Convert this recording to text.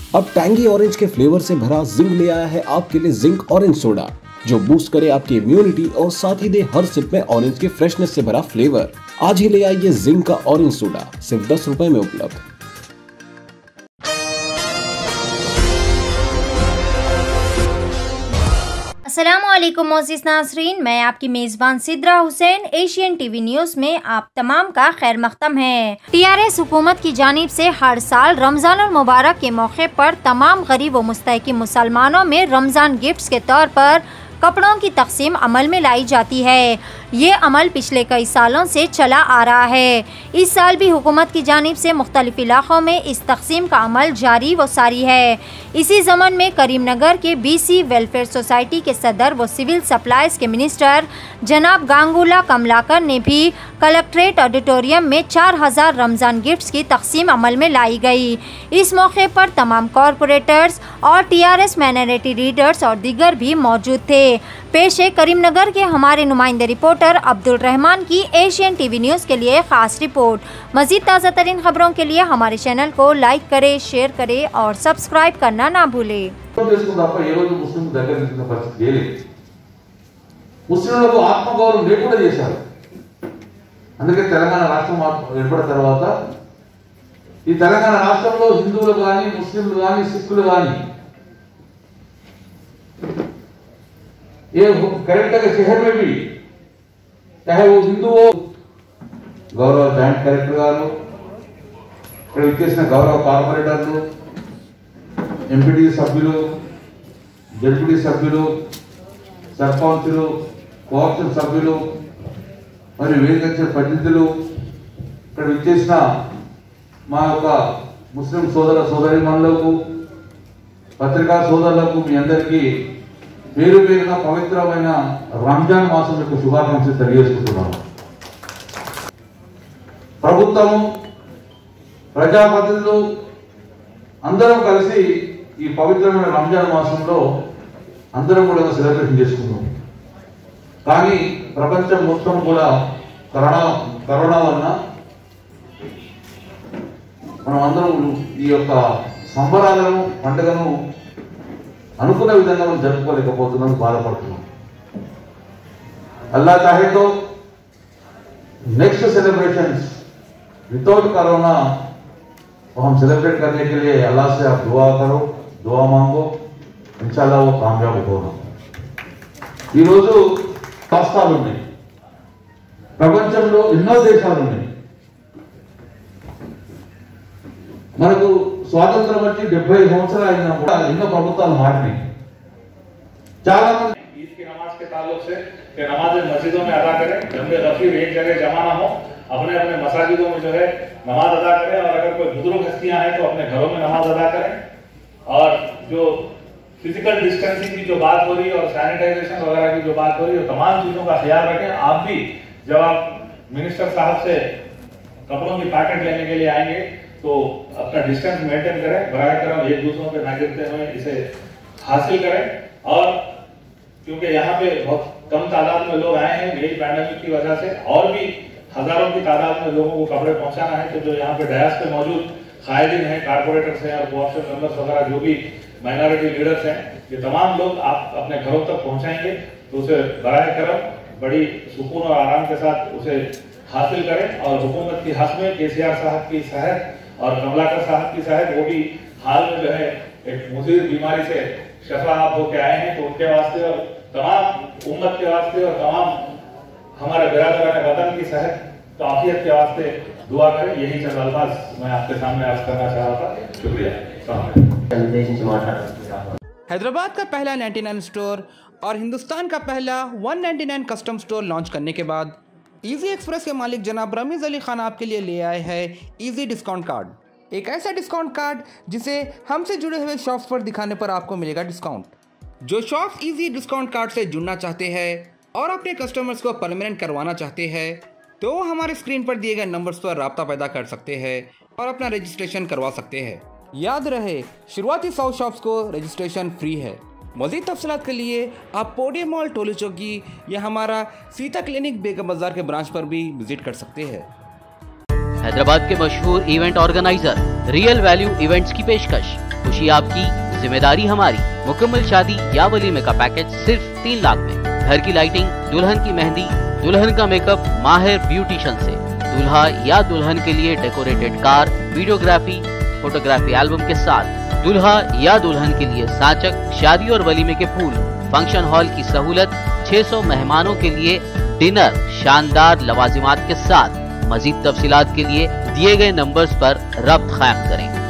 अब tangy orange के flavour से भरा जिंक ले आया है आपके लिए जिंक ऑरेंज सोडा, जो बूस्ट करे आपकी इम्यूनिटी और साथ ही दे हर सिप में ऑरेंज के फ्रेशनेस से भरा फ्लेवर। आज ही ले आइए जिंक का ऑरेंज सोडा, सिर्फ 10 रुपए में उपलब्ध। अस्सलामुअलैकुम मोअज़्ज़िज़ नाज़रीन, मैं आपकी मेज़बान Sidra Hussain. Asian TV news में आप तमाम का खैर मक़दम है। टीआरएस हुकूमत की जानिब से हर साल रमज़ान मुबारक के मौके पर तमाम गरीब व मुस्तहक़ीम मुसलमानों में रमज़ान गिफ्ट्स के तौर पर कपड़ों की तक़सीम अमल में लाई जाती है। ये अमल पिछले कई सालों से चला आ रहा है। इस साल भी हुकूमत की जानिब से मुख्तलिफ इलाक़ों में इस तक़सीम का अमल जारी व सारी है। इसी ज़मन में करीमनगर के BC वेलफेयर सोसाइटी के सदर व सिविल सप्लाईज़ के मिनिस्टर जनाब गांगुला कमलाकर ने भी कलेक्ट्रेट ऑडिटोरियम में 4000 रमज़ान गिफ्ट्स की तक़सीम अमल में लाई गई। इस मौके पर तमाम कॉरपोरेटर्स और TRS माइनॉरिटी लीडर्स और दीगर भी मौजूद थे। पेश है करीमनगर के हमारे नुमाइंदे रिपोर्टर अब्दुल रहमान की एशियन टीवी न्यूज़ के लिए खास रिपोर्ट। मज़ीद ताज़ा तरीन खबरों के लिए हमारे चैनल को लाइक करें, शेयर करें और सब्सक्राइब करना ना भूलें। ముస్లింలకు ఆత్మగౌరవం లేకుండా చేశారు. అందుకే తెలంగాణ రాష్ట్రం ఏర్పడిన తర్వాత ఈ తెలంగాణ రాష్ట్రంలో హిందువులు కానీ ముస్లింలు కానీ సిక్కులు కానీ ये करेक्टर के शहर में भी चाहे वो हिंदू हो गौरव జాయింట్ కలెక్టర్ గారు ఇక్కడ ఇచ్చేసిన గౌరవ కార్పొరేటర్లు ఎంపీటీ సభ్యులు జడ్పీటీ సభ్యులు సర్పంచులు కోఆప్షన్ సభ్యులు మరియు వేదిక ప్రతినిధులు ఇక్కడ ఇచ్చేసిన మా యొక్క ముస్లిం సోదర సోదరీమణులకు పత్రికా సోదరులకు మీ అందరికీ పేరు పేరున పవిత్రమైన రంజాన్ మాసం యొక్క శుభాకాంక్షలు తెలియజేసుకుంటున్నాను. ప్రభుత్వము ప్రజాప్రతినిధులు అందరం కలిసి ఈ పవిత్రమైన రంజాన్ మాసంలో అందరం కూడా సెలబ్రేషన్ చేసుకున్నాం. కానీ ప్రపంచం మొత్తం కూడా కరోనా వలన మనం అందరం ఈ యొక్క సంబరాలను పండుగను అనుకున్న విధంగా మనం జరుపుకోలేకపోతున్నాం, బాధపడుతున్నాం. अल्लाह चाहे तो नेक्स्ट सेलिब्रेशंस विदाउट कोरोना वो हम सेलिब्रेट करने के लिए अल्लाह से आप दुआ करो, दुआ मांगो, इंशाल्लाह वो कामयाब होगा. ఈ రోజు రాష్ట్రాలు ఉన్నాయి, ప్రపంచంలో ఎన్నో దేశాలు ఉన్నాయి. మనకు స్వాతంత్రం వచ్చి 70 సంవత్సరాలు అయినా కూడా ఎన్నో ప్రభుత్వాలు మారినాయి. చాలా మంది ईद की नमाज के ताल्लुक से कि नमाज मस्जिदों में अदा करें, लंबे रफीर एक जगह जमा ना हो, अपने अपने मसाजिदों में जो है नमाज अदा करें और अगर कोई बुजुर्ग हस्तियां हैं तो अपने घरों में नमाज अदा करें. और जो फिजिकल डिस्टेंसिंग की जो बात हो रही है और सैनिटाइजेशन वगैरह की जो बात हो रही है, तमाम चीजों का ख्याल रखें. आप भी जब आप मिनिस्टर साहब से कपड़ों की पैकेट लेने के लिए आएंगे तो अपना डिस्टेंस मेंटेन करें, बराए करम एक दूसरों पे ना गिरते हुए इसे हासिल करें. और क्योंकि यहाँ पे बहुत कम तादाद में लोग आए हैं यही पैंडेमिक की वजह से, और भी हजारों की तादाद में लोगों को कपड़े पहुंचाना है, तो जो यहाँ पे डायस पे मौजूद कायदीन हैं, कारपोरेटर्स हैं और कोऑप्शन मेंबर्स वगैरह जो भी माइनॉरिटी लीडर्स हैं, ये तमाम लोग आप अपने घरों तक पहुंचाएंगे तो उसे बराए करम बड़ी सुकून और आराम के साथ उसे हासिल करें. और हुकूमत की हक में KCR साहब की सेहत और कमलाकर साहब की सेहत, वो भी हाल में जो है एक मुजीर बीमारी से शफा होकर आए हैं, तो उनके वास्ते और तमाम उम्मत के वास्ते और तमाम हमारे बिरादरान वतन की सेहत तो आफियत के वास्ते दुआ करें. यही चंद अल्फाज मैं आपके सामने अर्ज करना चाह रहा था. शुक्रिया. हैदराबाद का पहला 99 स्टोर और हिंदुस्तान का पहला 199 कस्टम स्टोर लॉन्च करने के बाद ईजी एक्सप्रेस के मालिक जनाब रमीज़ अली खान आपके लिए ले आए हैं ईजी डिस्काउंट कार्ड. एक ऐसा डिस्काउंट कार्ड जिसे हमसे जुड़े हुए शॉप्स पर दिखाने पर आपको मिलेगा डिस्काउंट. जो शॉप्स ईजी डिस्काउंट कार्ड से जुड़ना चाहते हैं और अपने कस्टमर्स को परमानेंट करवाना चाहते हैं तो हमारे स्क्रीन पर दिए गए नंबर्स पर राब्ता पैदा कर सकते हैं और अपना रजिस्ट्रेशन करवा सकते हैं. याद रहे, शुरुआती 100 शॉप्स को रजिस्ट्रेशन फ्री है. मज़ीद तफसीलात के लिए आप पोडियम मॉल टोली चौकी या हमारा सीता क्लिनिक बेगम बाजार के ब्रांच पर भी विजिट कर सकते हैं. हैदराबाद के मशहूर event organiser real value events की पेशकश। खुशी आपकी, जिम्मेदारी हमारी। मुकम्मल शादी या वलीमे का पैकेज सिर्फ 3 लाख में। घर की लाइटिंग, दुल्हन की मेहंदी, दुल्हन का मेकअप माहिर ब्यूटिशियन से, दूल्हा या दुल्हन के लिए decorated car, videography, photography album के साथ, दूल्हा या दुल्हन के लिए साचक, शादी और वलीमे के फूल, फंक्शन हॉल की सहूलत, 600 मेहमानों के लिए डिनर, शानदार लवाजिमात के साथ। मजीद तफसीलात के लिए दिए गए नंबर्स पर रब्त कायम करें।